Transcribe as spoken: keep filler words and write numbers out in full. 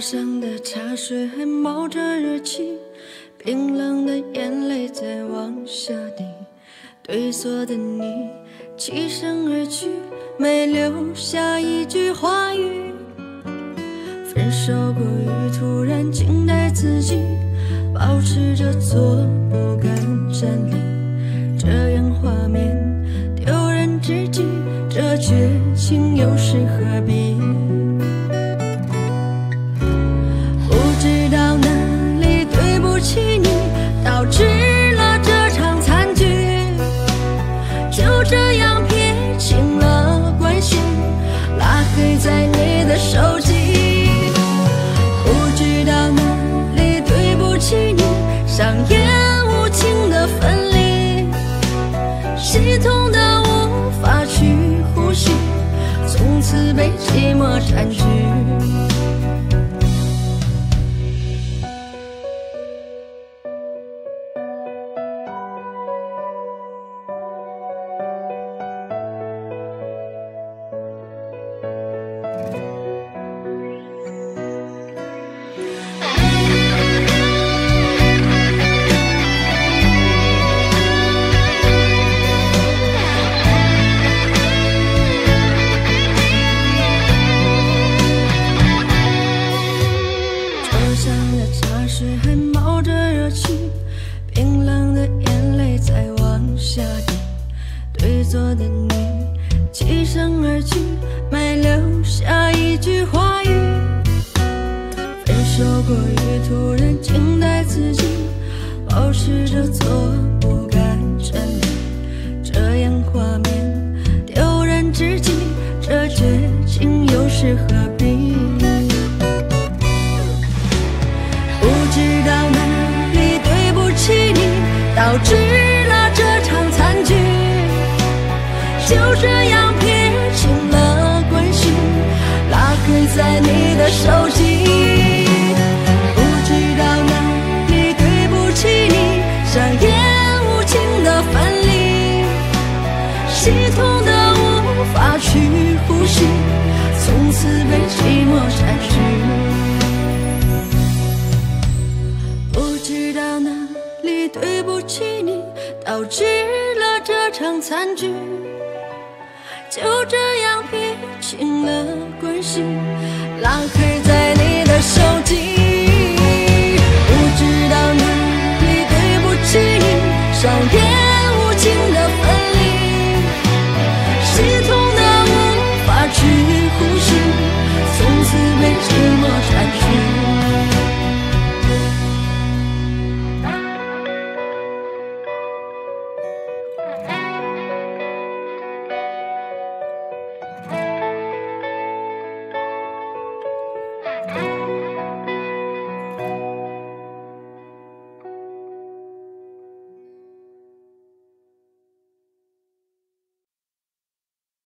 上的茶水还冒着热气，冰冷的眼泪在往下滴。对坐的你起身而去，没留下一句话语。分手过于突然，静待自己，保持着坐不敢站立。这样画面丢人至极，这绝情又是何必？不知道哪里对不起你，导致了这场惨剧。就这样撇清了关系，拉黑在你的手机。不知道哪里对不起你，上演无情的分离，心痛的无法去呼吸，从此被寂寞占据。还冒着热气，冰冷的眼泪在往下滴。对坐的你起身而去，没留下一句话语。分手过于突然，静待自己，保持着坐不敢站立。这样画面丢人至极，这绝情又是何必？导致了这场惨剧，就这样撇清了关系，拉黑在你的手机。不知道哪里对不起你，上演无情的分离，心痛的无法去呼吸，从此被寂寞占据。不知道哪里对不起你，导致了这场惨剧，就这样撇清了关系，拉黑在你的手机。不知道哪里对不起你，上演